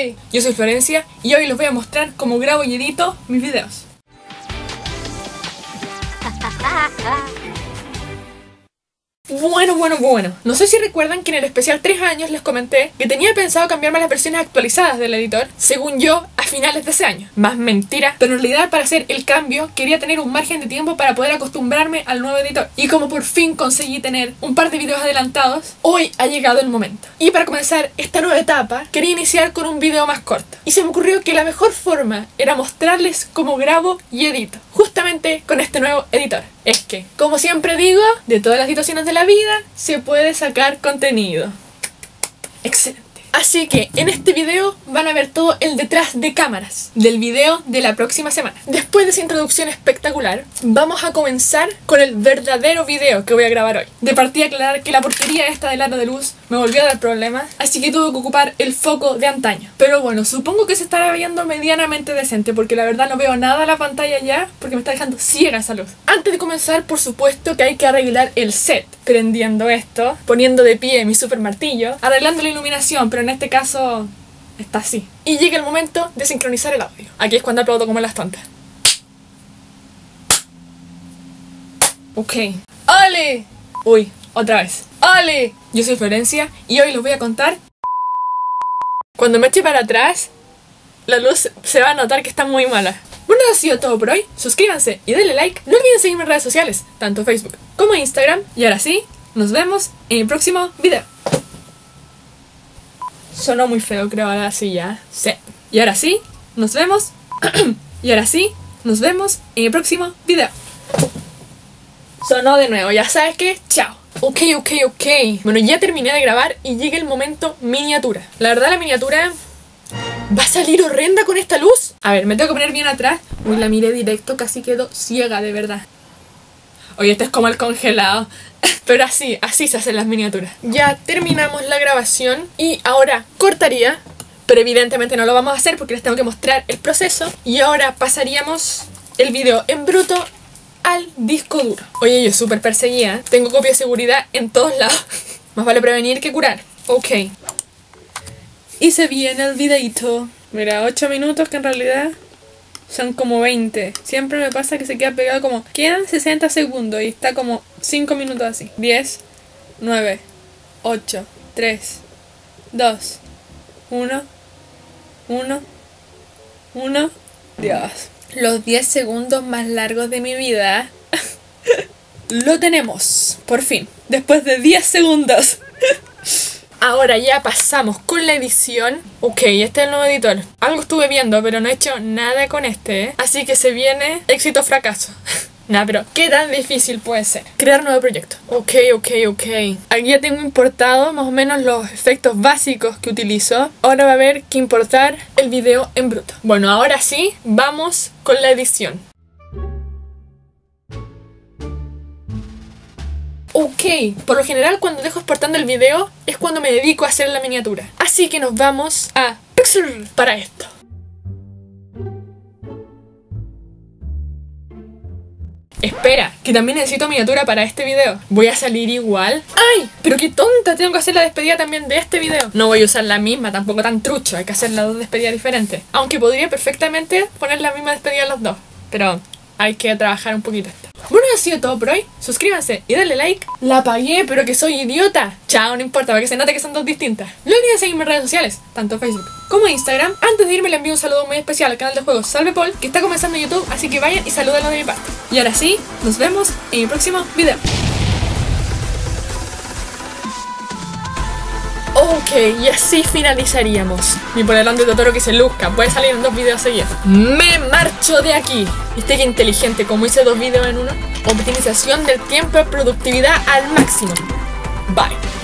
¡Ale! Yo soy Florencia y hoy les voy a mostrar cómo grabo y edito mis videos. Bueno. No sé si recuerdan que en el especial 3 años les comenté que tenía pensado cambiarme las versiones actualizadas del editor, según yo, a finales de ese año. Más mentira, pero en realidad para hacer el cambio quería tener un margen de tiempo para poder acostumbrarme al nuevo editor. Y como por fin conseguí tener un par de videos adelantados, hoy ha llegado el momento. Y para comenzar esta nueva etapa, quería iniciar con un video más corto. Y se me ocurrió que la mejor forma era mostrarles cómo grabo y edito, justamente con este nuevo editor. Es que, como siempre digo, de todas las situaciones de la vida se puede sacar contenido. Excelente. Así que en este video van a ver todo el detrás de cámaras del video de la próxima semana. Después de esa introducción espectacular, vamos a comenzar con el verdadero video que voy a grabar hoy. De partida aclarar que la porquería esta del aro de luz me volvió a dar problemas, así que tuve que ocupar el foco de antaño. Pero bueno, supongo que se estará viendo medianamente decente, porque la verdad no veo nada en la pantalla ya, porque me está dejando ciega esa luz. Antes de comenzar, por supuesto que hay que arreglar el set, prendiendo esto, poniendo de pie mi super martillo, arreglando la iluminación, pero en este caso está así. Y llega el momento de sincronizar el audio. Aquí es cuando aplaudo como las tontas. Ok. ¡Ale! Uy, otra vez. ¡Ale! Yo soy Florencia y hoy les voy a contar. Cuando me eche para atrás, la luz se va a notar que está muy mala. Bueno, eso ha sido todo por hoy. Suscríbanse y denle like. No olviden seguirme en redes sociales, tanto Facebook como Instagram. Y ahora sí, nos vemos en el próximo video. Sonó muy feo, creo, ahora sí ya. Sí. Y ahora sí, nos vemos. Y ahora sí, nos vemos en el próximo video. Sonó de nuevo, ya sabes que, chao. Ok. Bueno, ya terminé de grabar y llega el momento miniatura. La verdad, la miniatura va a salir horrenda con esta luz. A ver, me tengo que poner bien atrás. Uy, la miré directo, casi quedo ciega, de verdad. Oye, este es como el congelado. Pero así se hacen las miniaturas. Ya terminamos la grabación y ahora cortaría, pero evidentemente no lo vamos a hacer porque les tengo que mostrar el proceso. Y ahora pasaríamos el video en bruto al disco duro. Oye, yo súper perseguida, tengo copia de seguridad en todos lados. Más vale prevenir que curar. Ok. Y se viene el videito. Mira, 8 minutos que en realidad son como 20. Siempre me pasa que se queda pegado como... Quedan 60 segundos y está como 5 minutos así. 10, 9, 8, 3, 2, 1, 1. Dios. Los 10 segundos más largos de mi vida. Lo tenemos. Por fin. Después de 10 segundos. Ahora ya pasamos con la edición. Ok, este es el nuevo editor. Algo estuve viendo, pero no he hecho nada con este, ¿eh? Así que se viene éxito o fracaso. Nah, pero ¿qué tan difícil puede ser? Crear nuevo proyecto. Ok. Aquí ya tengo importado más o menos los efectos básicos que utilizo. Ahora va a haber que importar el video en bruto. Bueno, ahora sí, vamos con la edición. Ok, por lo general cuando dejo exportando el video es cuando me dedico a hacer la miniatura. Así que nos vamos a Pixel para esto. Espera, que también necesito miniatura para este video. ¿Voy a salir igual? ¡Ay! Pero qué tonta, tengo que hacer la despedida también de este video. No voy a usar la misma, tampoco tan trucho. Hay que hacer las dos despedidas diferentes. Aunque podría perfectamente poner la misma despedida en los dos. Pero hay que trabajar un poquito esto. Bueno, eso ha sido todo por hoy. Suscríbanse y denle like. La apagué, pero que soy idiota. Chao, no importa, para que se note que son dos distintas. No olviden seguirme en redes sociales, tanto Facebook como Instagram. Antes de irme le envío un saludo muy especial al canal de juegos Salve Paul, que está comenzando en YouTube, así que vayan y salúdenlo de mi parte. Y ahora sí, nos vemos en el próximo video. Ok, y así finalizaríamos. Mi polerón de Totoro que se luzca. Puede salir en 2 videos seguidos. Me marcho de aquí. ¿Viste qué inteligente? Como hice 2 videos en uno. Optimización del tiempo y productividad al máximo. Bye.